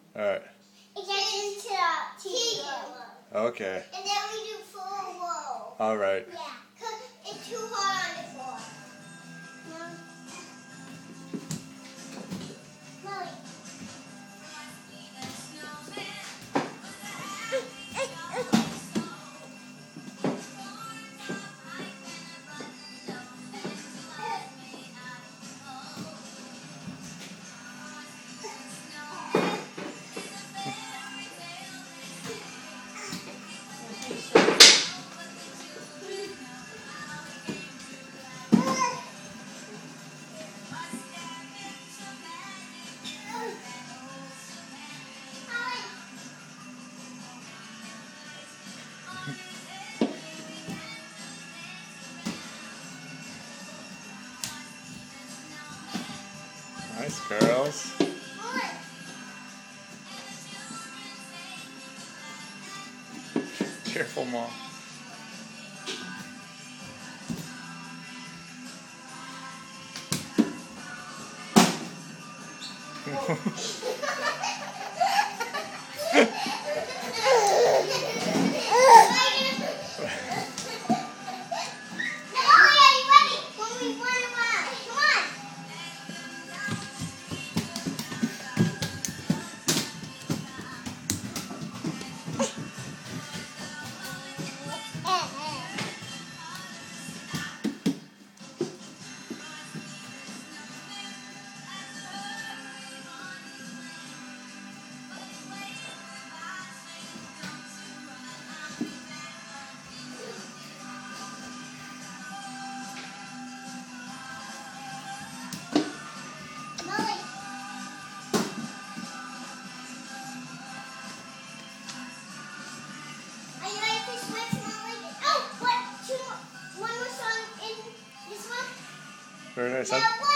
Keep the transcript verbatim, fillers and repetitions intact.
Alright. It gets into the T. Okay. And then we do full roll. Alright. Yeah, because it's too hard on the floor. No. Molly. Nice, girls. Careful, Mom. Very nice.